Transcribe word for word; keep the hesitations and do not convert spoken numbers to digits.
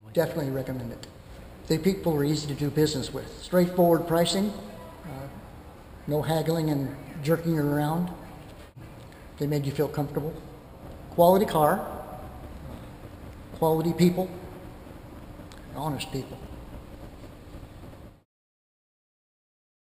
Definitely recommend it. The people are easy to do business with. Straightforward pricing, uh, no haggling and jerking around. They made you feel comfortable. Quality car, quality people, honest people.